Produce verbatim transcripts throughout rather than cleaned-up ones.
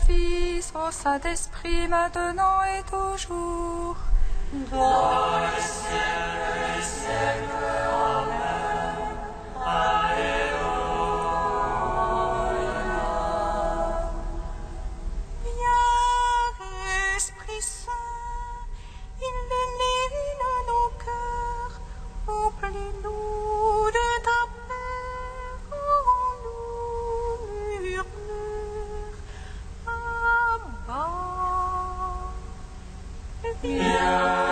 Fils, au Saint-Esprit, maintenant et toujours. Dans le ciel des siècles. Amen. Alléluia. Viens, Esprit Saint, illumine nos cœurs, remplis-nous de ta paix, rends-nous murmures. Abba. Viens.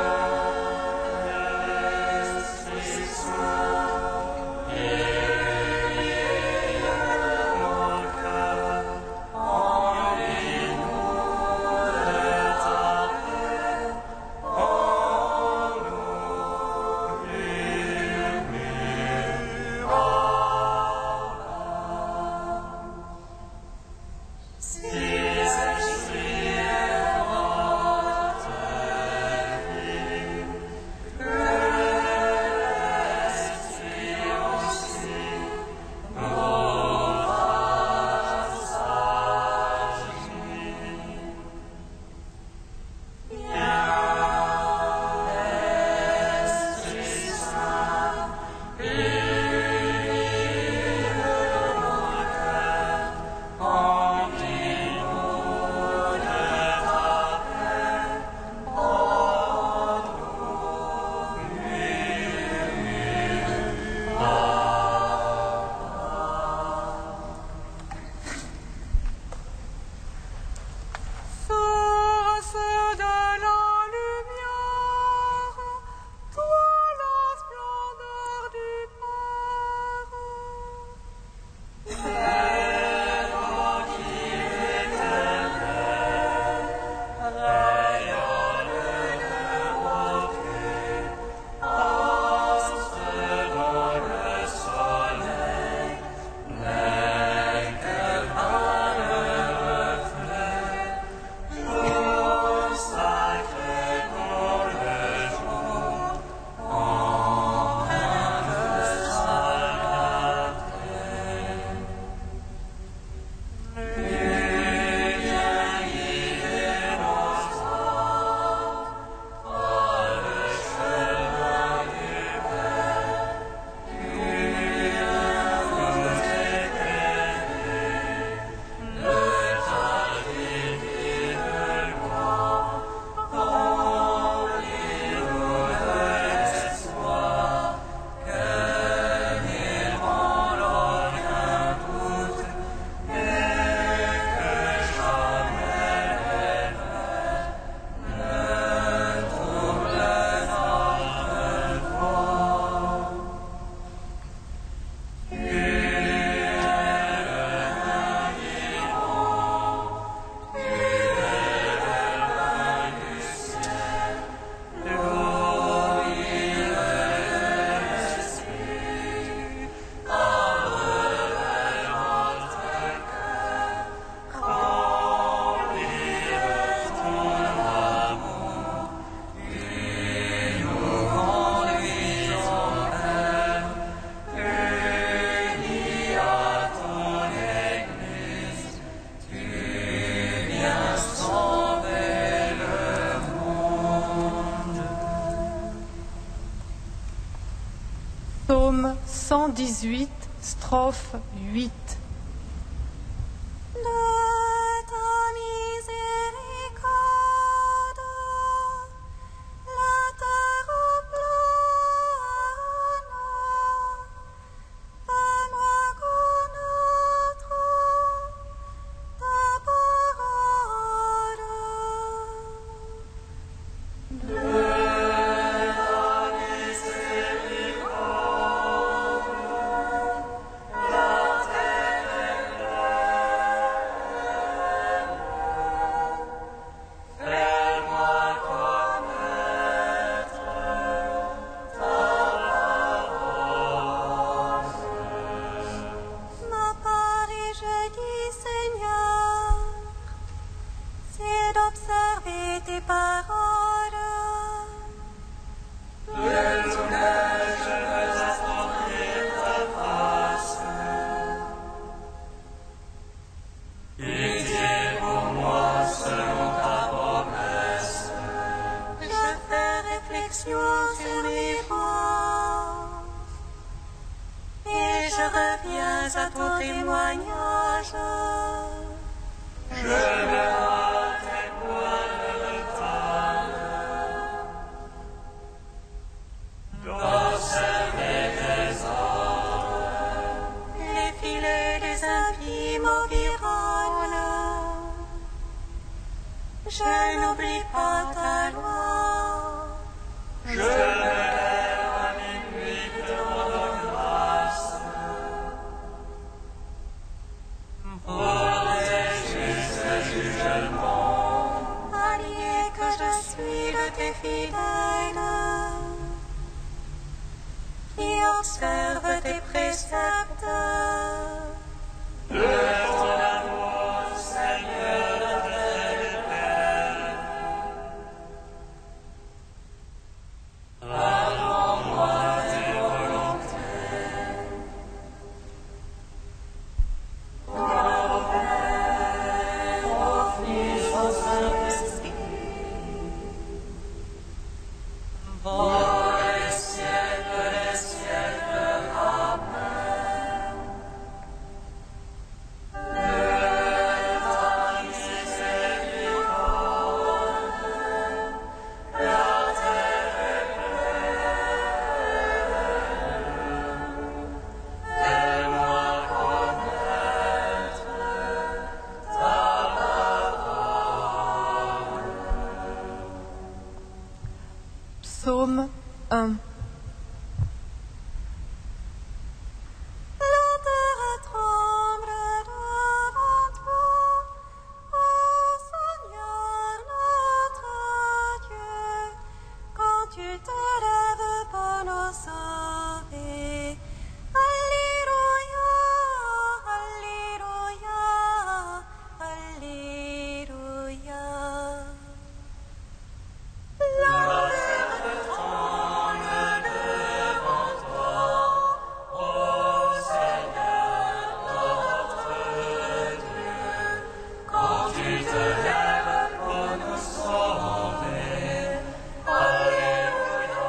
Psaume cent dix-huit, strophe huit. je reviens à ton témoignage. Je me hâte et point de retard d'observer tes ordres. Les filets des impies m'environnent. Je n'oublie pas ta loi. Je me lève à minuit devant ta grâce pour tes justes jugements. Allié que je suis de tes fidèles, qui observe tes préceptes. De ton amour, Seigneur, la terre est pleine. Rends-moi tes volontés. Ô Père, ô Fils, ô Saint-Esprit, pour les siècles des siècles. Amen. De ta miséricorde, la terre est pleine. Fais-moi connaître ta parole. Psaume un. La terre tremble devant toi, ô Seigneur notre Dieu, quand tu te lèves pour nous sauver. Alléluia, Alléluia, Alléluia. La terre Tremble devant toi, ô Seigneur notre Dieu, quand tu te lèves pour nous sauver. Alléluia,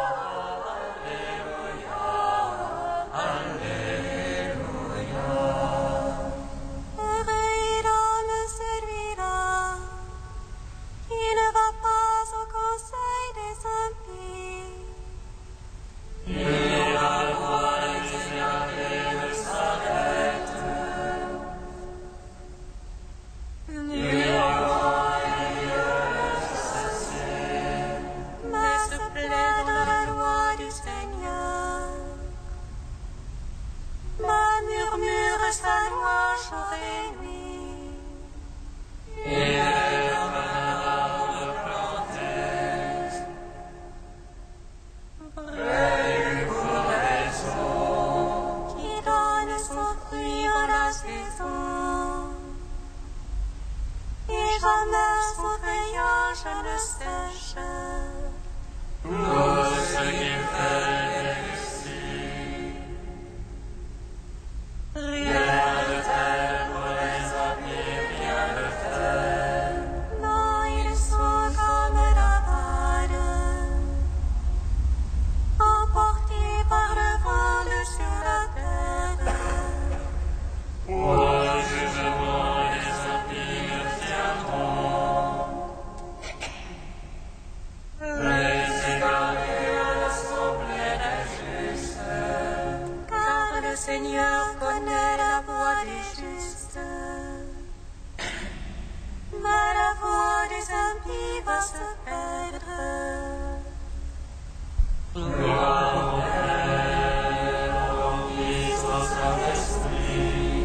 Alléluia, Alléluia. Heureux l'homme celui-là qui ne va pas au conseil des impies, Ni la voix des égarés ne s'arrête, ni la voix des lieux s'assied. mais se plaît dans la loi du Seigneur. Ma murmure sa loi jour et nuit. Il est comme un arbre planté près du cours des eaux, Qui donne son fruit en la saison, et jamais son feuillage ne sèche. tout ce qu'il fait réussit. Rien de tel pour les amis, rien de tel. Non, ils sont comme la balle, emportés par le vent sur la terre. Au jugement, les impies me tiendront. Les égarés à l'assemblée des justes. Car le Seigneur connaît la voie des justes, mais la voie des impies va se perdre. Gloire au Père, au Fils, au Saint-Esprit,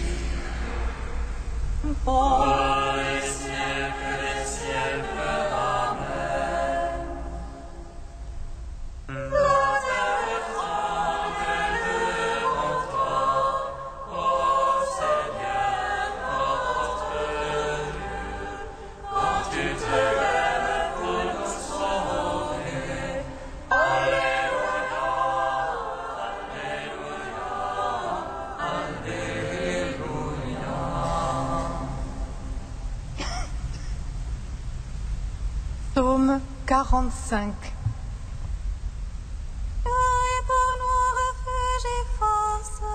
pour les siècles des siècles. Amen. La terre tremble devant toi, ô Seigneur notre Dieu, quand tu te lèves pour nous sauver. Alléluia, Alléluia, Alléluia. Psaume quarante-cinq. Et pour nous refuge et force,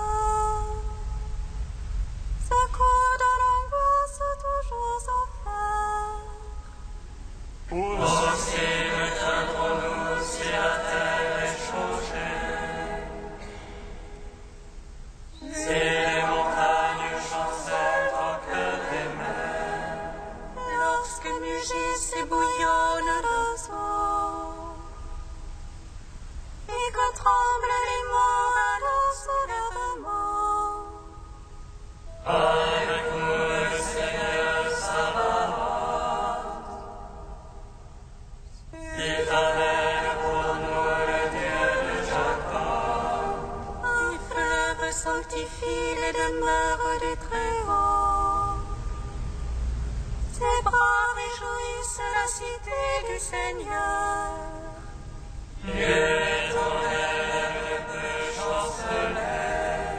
sanctifie les demeures du Très-Haut. Ses bras réjouissent la cité du Seigneur. Dieu éternel peut chanceler.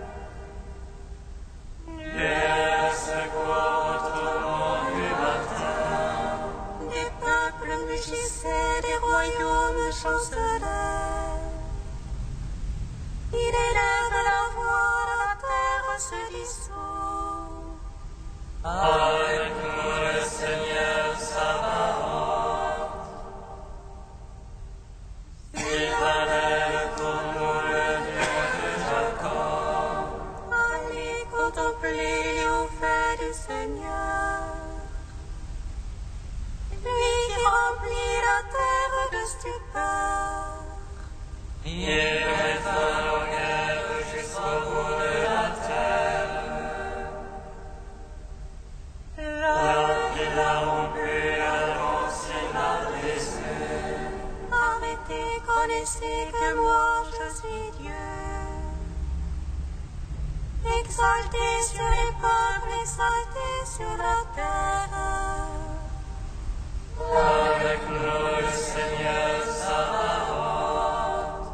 Dieu secours tout le monde du matin. Des peuples mugissaient, des royaumes chancelaient. Il élève la voix, la terre se dissout. Avec nous le Seigneur Sabaoth. Citadelle pour nous le Dieu de Jacob. Allez contempler les hauts faits du Seigneur. Lui qui remplit la terre de stupeur. Il est un longueur jusqu'au bout de la terre. Là qu'il a rompu, alors s'il l'a brisé. Arrêtez, connaissez que moi je suis Dieu. Exaltez sur les peuples, exaltez sur la terre. Avec nous le Seigneur Sabaoth.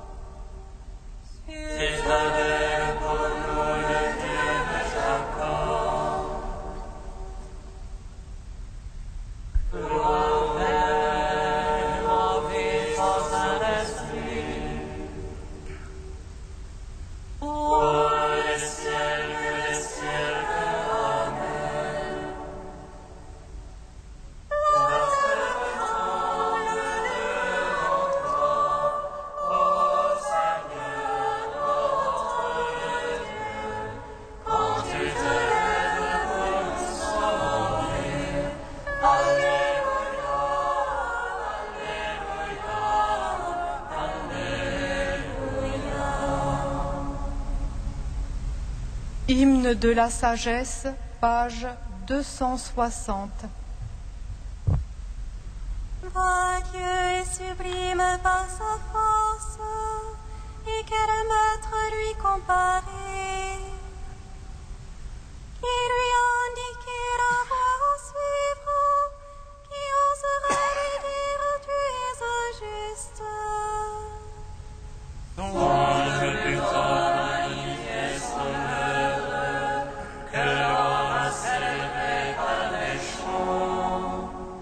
Citadelle pour nous le Dieu de Jacob. Gloire en puissance Saint-Esprit. Pour les siècles des siècles. Amen. Hymne de la sagesse, page deux cent soixante. Vois Dieu est sublime par sa force, et quel maître lui comparer, qui lui a indiqué la voie à suivre, qui oserait lui dire tu es injuste. Son ange putain magnifié son œuvre, que l'on a célébré par les chants.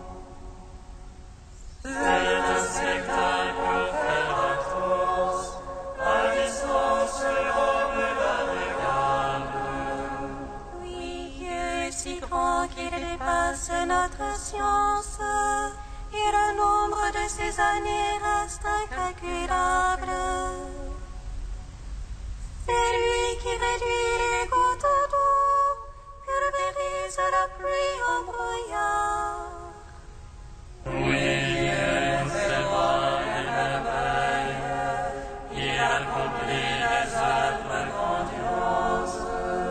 C'est un spectacle offert à tous, à distance l'homme la regarde. Oui, Dieu est si grand qu'il dépasse notre science, et le nombre de ses années reste incalculable. C'est lui qui réduit les gouttes d'eau, pulvérise la pluie en brouillard. Oui, Dieu fait voir les merveilles, il accomplit les œuvres grandioses.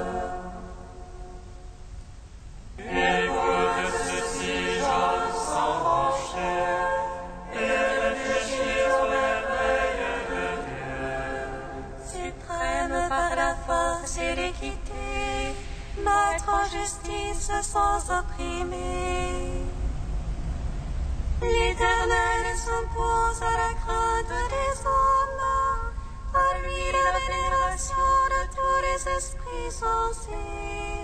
Écoute ceci, Job sans broncher, et réfléchis aux merveilles de Dieu. Suprême par la force et l'équité, maître en justice sans opprimer. L'Éternel s'impose à la crainte des hommes, à lui la vénération de tous les esprits sensés.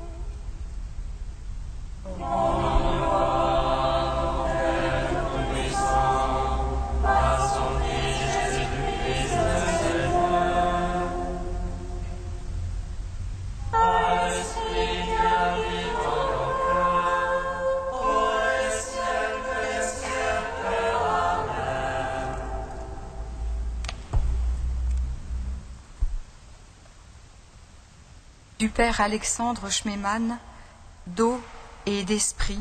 Par son Fils Jésus-Christ le Seigneur. Par l'Esprit qui habite en nos cœurs, pour les siècles des siècles. Amen. Du Père Alexandre Schmemann, d'eau et d'esprit.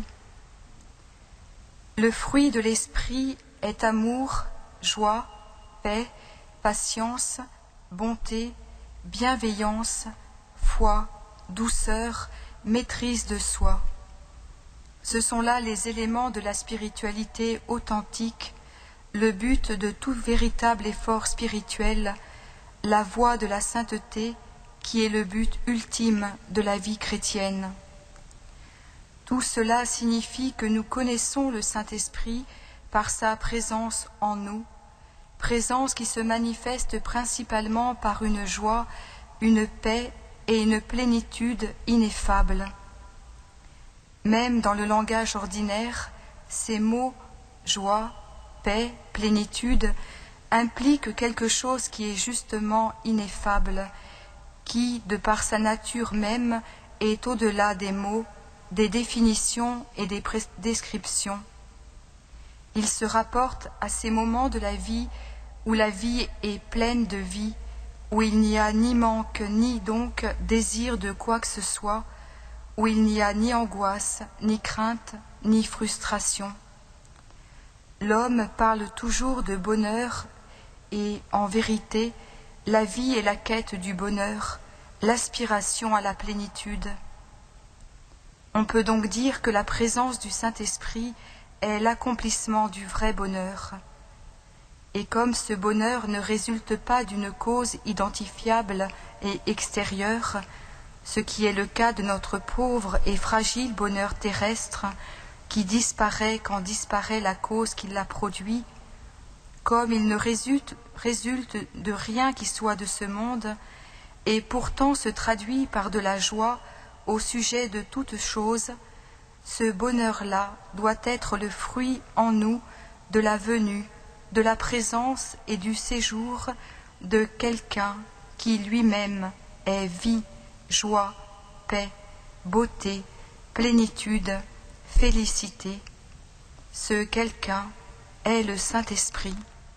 Le fruit de l'esprit est amour, joie, paix, patience, bonté, bienveillance, foi, douceur, maîtrise de soi. Ce sont là les éléments de la spiritualité authentique, le but de tout véritable effort spirituel, la voie de la sainteté qui est le but ultime de la vie chrétienne. Tout cela signifie que nous connaissons le Saint-Esprit par sa présence en nous, présence qui se manifeste principalement par une joie, une paix et une plénitude ineffables. Même dans le langage ordinaire, ces mots joie, paix, plénitude impliquent quelque chose qui est justement ineffable, qui, de par sa nature même, est au-delà des mots, des définitions et des descriptions. Il se rapporte à ces moments de la vie où la vie est pleine de vie, où il n'y a ni manque ni donc désir de quoi que ce soit, où il n'y a ni angoisse, ni crainte, ni frustration. L'homme parle toujours de bonheur et, en vérité, la vie est la quête du bonheur, l'aspiration à la plénitude. On peut donc dire que la présence du Saint-Esprit est l'accomplissement du vrai bonheur. Et comme ce bonheur ne résulte pas d'une cause identifiable et extérieure, ce qui est le cas de notre pauvre et fragile bonheur terrestre, qui disparaît quand disparaît la cause qui l'a produit, comme il ne résulte, résulte de rien qui soit de ce monde, et pourtant se traduit par de la joie au sujet de toute chose, ce bonheur-là doit être le fruit en nous de la venue, de la présence et du séjour de quelqu'un qui lui-même est vie, joie, paix, beauté, plénitude, félicité. Ce quelqu'un est le Saint-Esprit.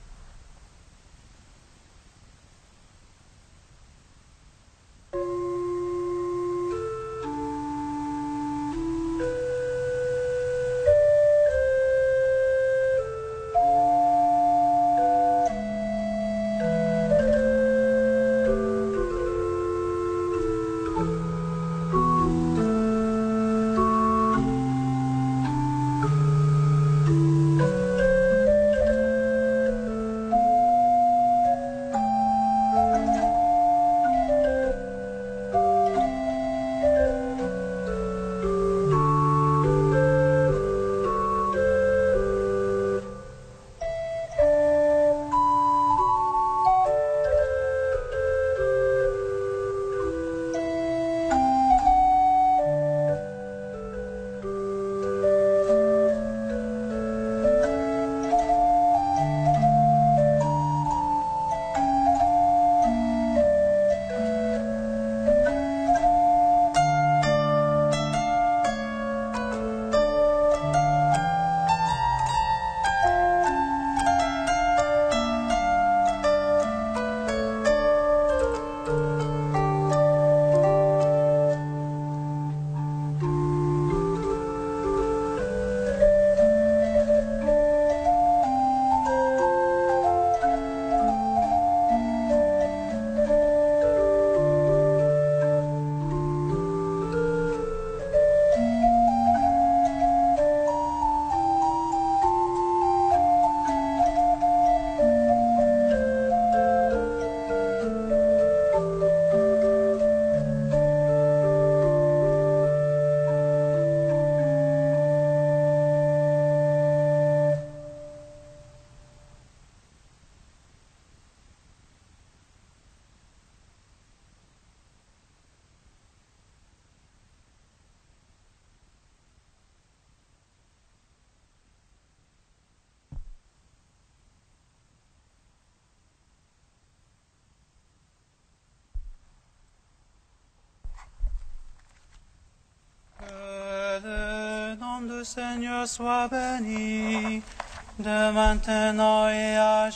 Seigneur soit béni, de maintenant et à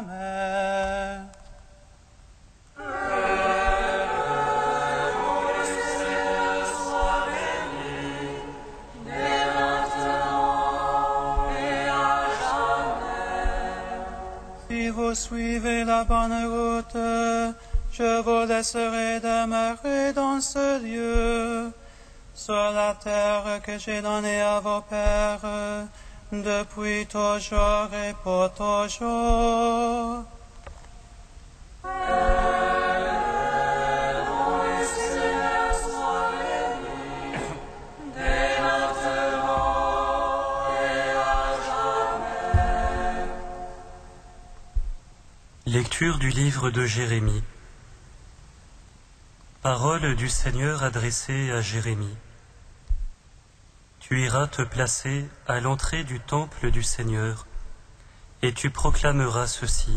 jamais. Si vous suivez la bonne route, je vous laisserai demeurer dans ce lieu, sur la terre que j'ai donnée à vos pères, depuis toujours et pour toujours. Amen. Lecture du livre de Jérémie. Parole du Seigneur adressée à Jérémie. Tu iras te placer à l'entrée du temple du Seigneur, et tu proclameras ceci.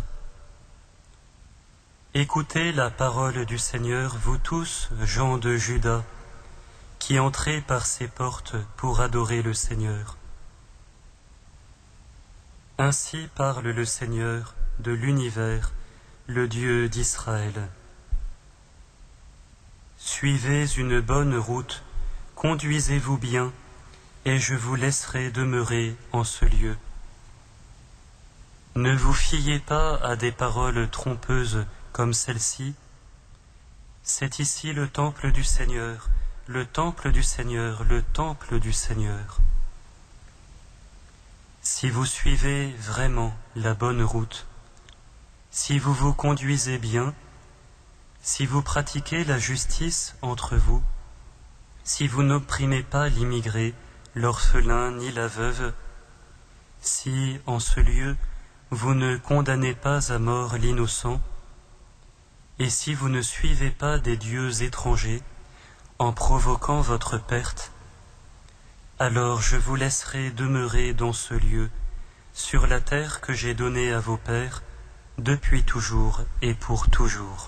Écoutez la parole du Seigneur, vous tous, gens de Juda, qui entrez par ses portes pour adorer le Seigneur. Ainsi parle le Seigneur de l'univers, le Dieu d'Israël. Suivez une bonne route, conduisez-vous bien, et je vous laisserai demeurer en ce lieu. Ne vous fiez pas à des paroles trompeuses comme celle-ci. C'est ici le temple du Seigneur, le temple du Seigneur, le temple du Seigneur. Si vous suivez vraiment la bonne route, si vous vous conduisez bien, si vous pratiquez la justice entre vous, si vous n'opprimez pas l'immigré, l'orphelin ni la veuve, si, en ce lieu, vous ne condamnez pas à mort l'innocent, et si vous ne suivez pas des dieux étrangers en provoquant votre perte, alors je vous laisserai demeurer dans ce lieu, sur la terre que j'ai donnée à vos pères, depuis toujours et pour toujours.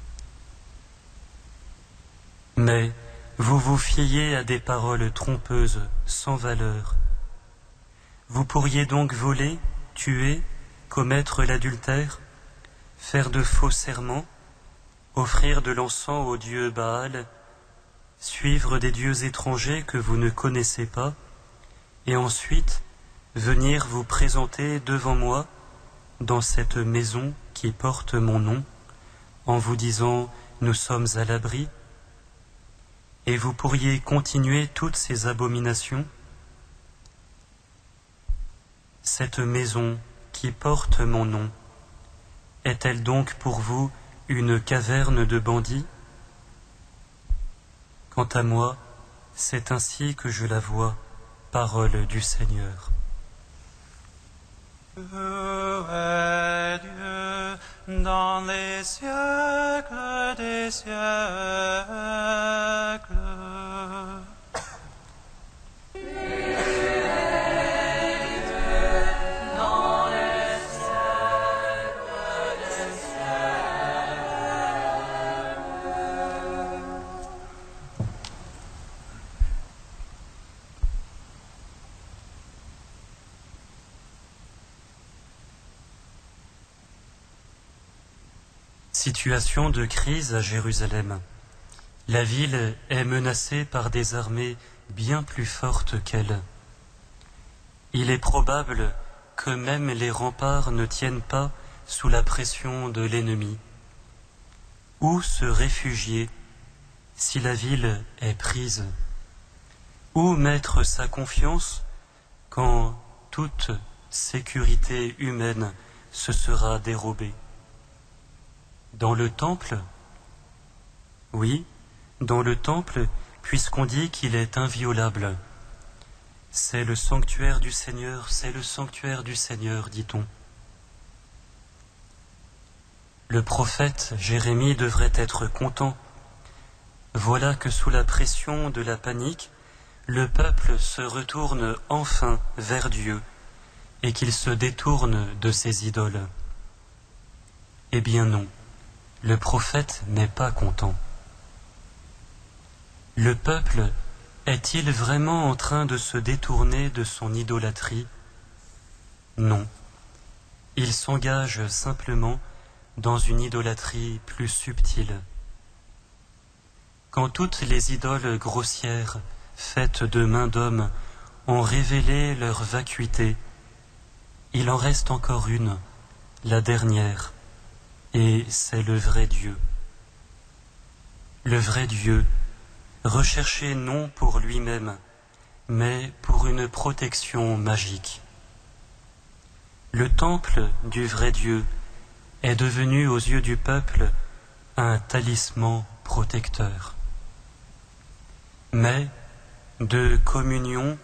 Mais vous vous fiez à des paroles trompeuses, sans valeur. Vous pourriez donc voler, tuer, commettre l'adultère, faire de faux serments, offrir de l'encens au dieu Baal, suivre des dieux étrangers que vous ne connaissez pas, et ensuite venir vous présenter devant moi dans cette maison qui porte mon nom, en vous disant « Nous sommes à l'abri », et vous pourriez continuer toutes ces abominations. Cette maison qui porte mon nom, est-elle donc pour vous une caverne de bandits? Quant à moi, c'est ainsi que je la vois, parole du Seigneur. Louez Dieu dans les siècles des siècles. Situation de crise à Jérusalem. La ville est menacée par des armées bien plus fortes qu'elle. Il est probable que même les remparts ne tiennent pas sous la pression de l'ennemi. Où se réfugier si la ville est prise? Où mettre sa confiance quand toute sécurité humaine se sera dérobée? Dans le temple? Oui, dans le temple, puisqu'on dit qu'il est inviolable. C'est le sanctuaire du Seigneur, c'est le sanctuaire du Seigneur, dit-on. Le prophète Jérémie devrait être content. Voilà que sous la pression de la panique, le peuple se retourne enfin vers Dieu et qu'il se détourne de ses idoles. Eh bien non. Le prophète n'est pas content. Le peuple est-il vraiment en train de se détourner de son idolâtrie? Non. Il s'engage simplement dans une idolâtrie plus subtile. Quand toutes les idoles grossières, faites de main d'homme, ont révélé leur vacuité, il en reste encore une, la dernière, et c'est le vrai Dieu. Le vrai Dieu, recherché non pour lui-même, mais pour une protection magique. Le temple du vrai Dieu est devenu aux yeux du peuple un talisman protecteur. Mais de communion,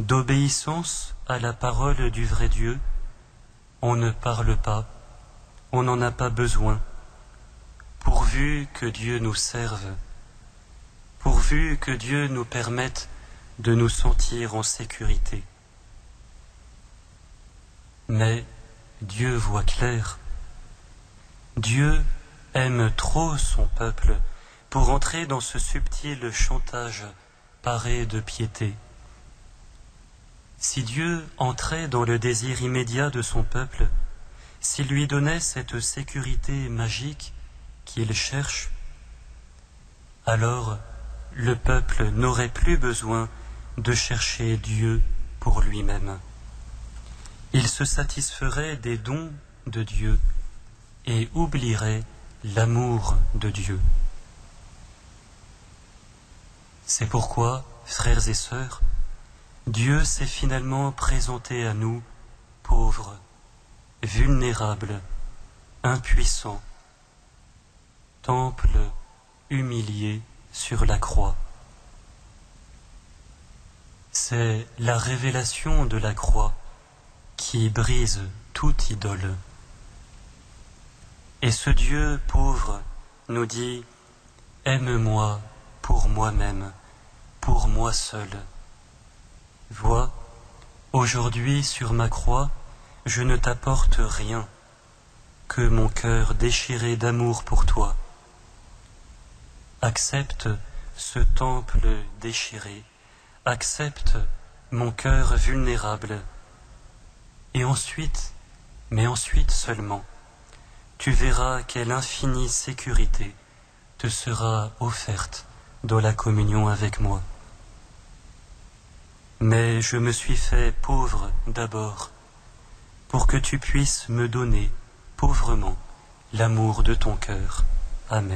d'obéissance à la parole du vrai Dieu, on ne parle pas, on n'en a pas besoin, pourvu que Dieu nous serve, pourvu que Dieu nous permette de nous sentir en sécurité. Mais Dieu voit clair. Dieu aime trop son peuple pour entrer dans ce subtil chantage paré de piété. Si Dieu entrait dans le désir immédiat de son peuple, s'il lui donnait cette sécurité magique qu'il cherche, alors le peuple n'aurait plus besoin de chercher Dieu pour lui-même. Il se satisferait des dons de Dieu et oublierait l'amour de Dieu. C'est pourquoi, frères et sœurs, Dieu s'est finalement présenté à nous, pauvres, vulnérables, impuissants, temple humilié sur la croix. C'est la révélation de la croix qui brise toute idole. Et ce Dieu pauvre nous dit « Aime-moi pour moi-même, pour moi seul. Vois, aujourd'hui sur ma croix, je ne t'apporte rien que mon cœur déchiré d'amour pour toi. Accepte ce temple déchiré, accepte mon cœur vulnérable, et ensuite, mais ensuite seulement, tu verras quelle infinie sécurité te sera offerte dans la communion avec moi. Mais je me suis fait pauvre d'abord, pour que tu puisses me donner pauvrement l'amour de ton cœur. Amen.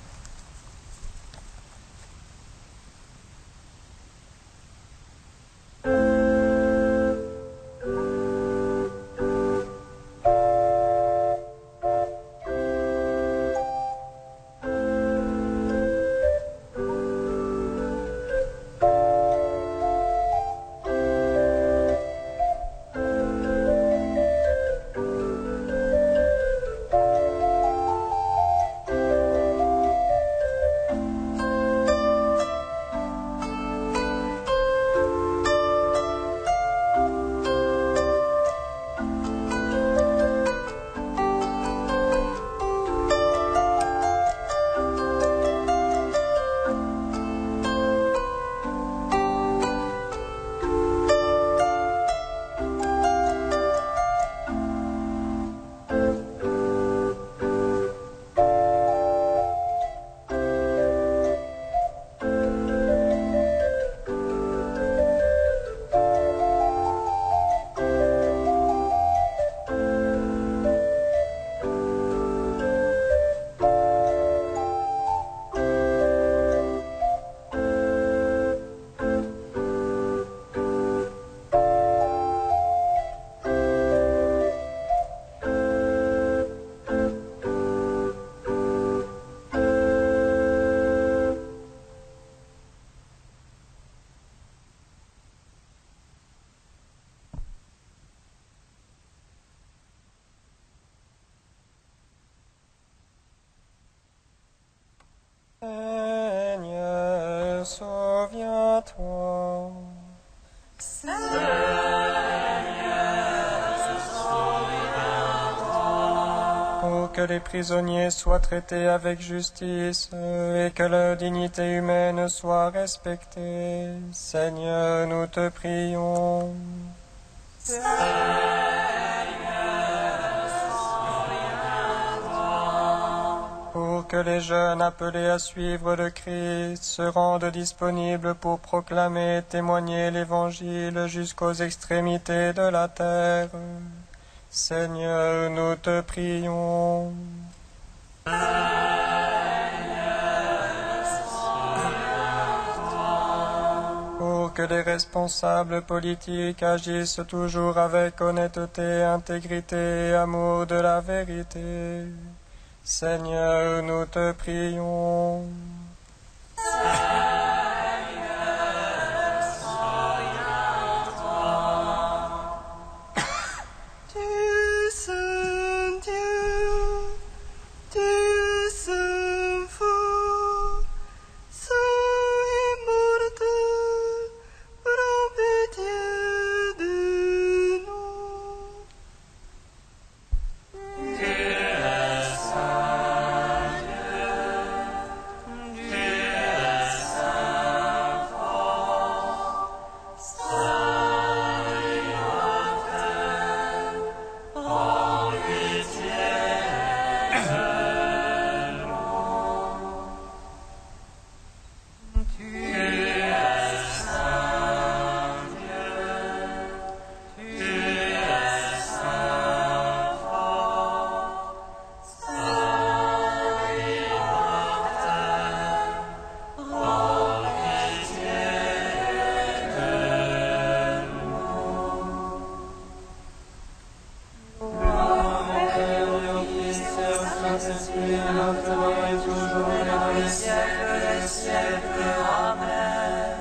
Seigneur, souviens-toi. Seigneur, souviens-toi. Pour que les prisonniers soient traités avec justice et que leur dignité humaine soit respectée, Seigneur, nous te prions. Pour que les jeunes appelés à suivre le Christ se rendent disponibles pour proclamer et témoigner l'Évangile jusqu'aux extrémités de la terre. Seigneur, nous te prions. Pour que les responsables politiques agissent toujours avec honnêteté, intégrité et amour de la vérité. Seigneur, nous te prions. Tu Saint Dieu, Saint-Esprit, maintenant et toujours et dans les siècles des siècles. Amen.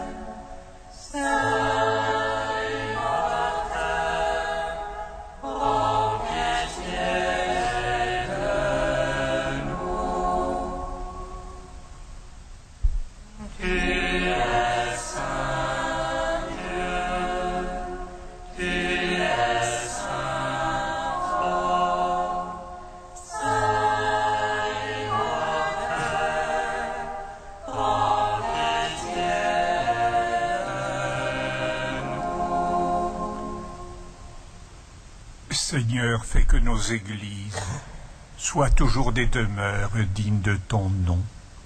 Seigneur, fais que nos églises soient toujours des demeures dignes de ton nom.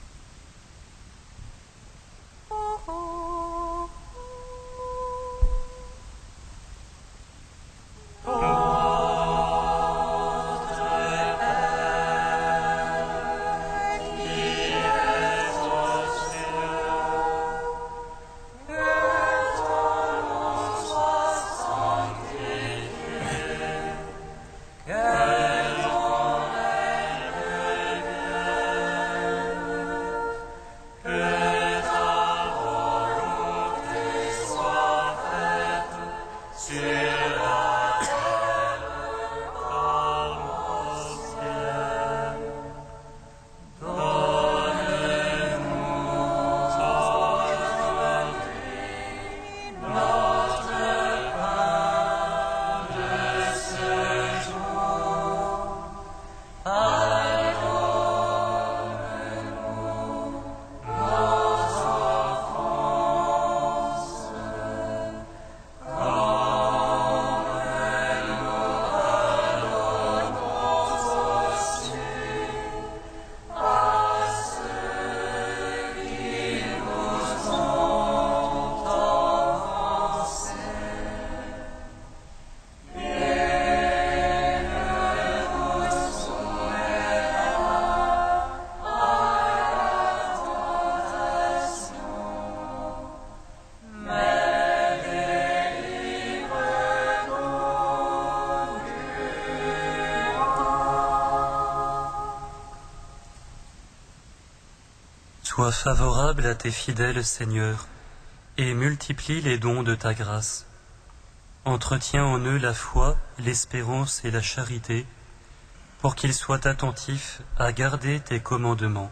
Sois favorable à tes fidèles, Seigneur, et multiplie les dons de ta grâce. Entretiens en eux la foi, l'espérance et la charité, pour qu'ils soient attentifs à garder tes commandements.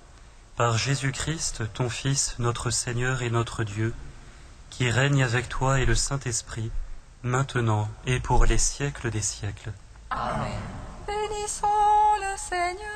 Par Jésus-Christ, ton Fils, notre Seigneur et notre Dieu, qui règne avec toi et le Saint-Esprit, maintenant et pour les siècles des siècles. Amen. Bénissons le Seigneur.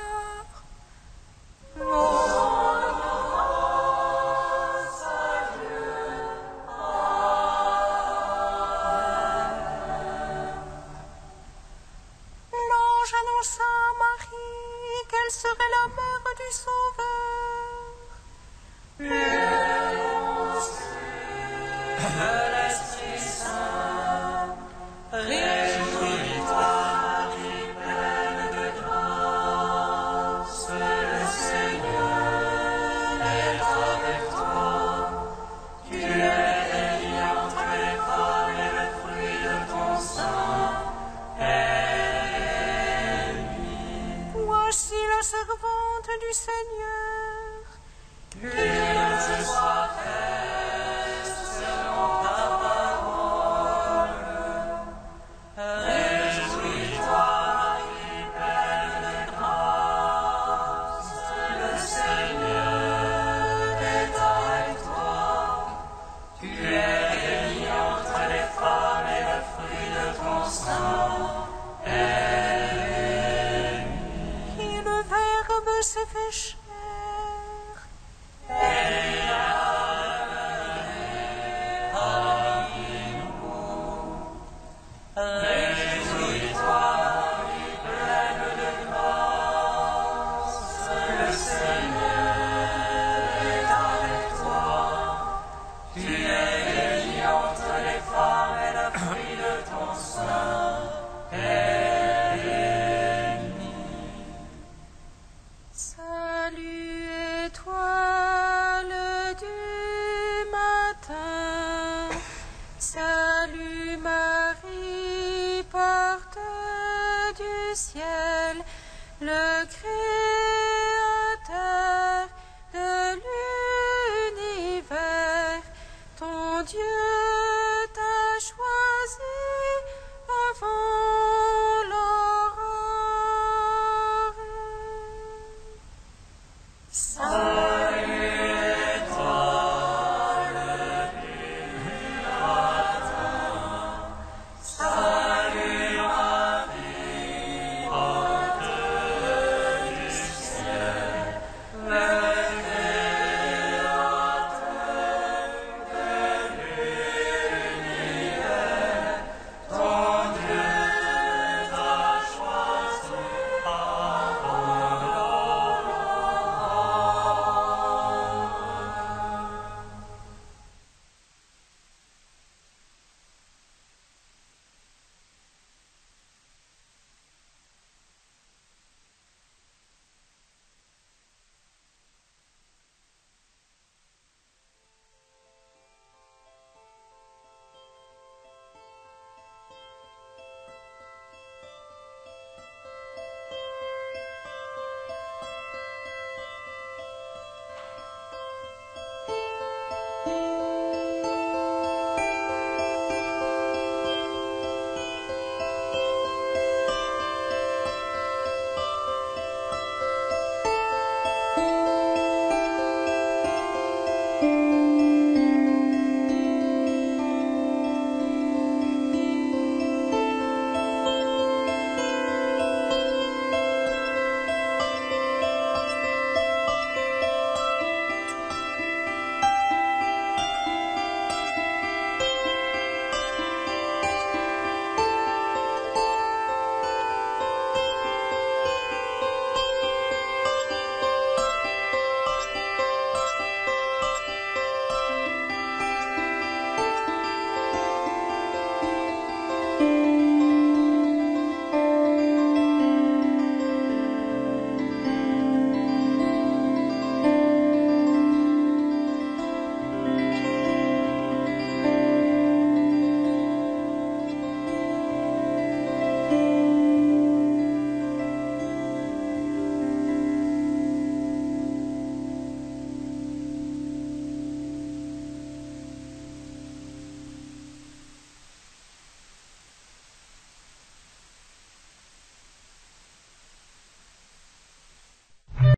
L'ange annonça à Marie qu'elle serait la mère du Sauveur. Le conçut de l'Esprit Saint, réjouis-toi, Marie, pleine de grâce, le Seigneur est avec toi. Tu es bénie entre les femmes et le fruit de ton sein est béni. Voici la servante du Seigneur. Qu'il te soit fait selon ta parole. Réjouis-toi, Marie, pleine de grâce, le Seigneur est avec toi. Tu es bénie entre les femmes et le fruit de ton sein est béni. Et le Verbe s'est fait chair. Et a demeuré parmi nous. Réjouis-toi, Marie, pleine de grâce, le Seigneur est avec toi. Tu es bénie entre les femmes et le fruit de ton sein est béni. Salut Christ.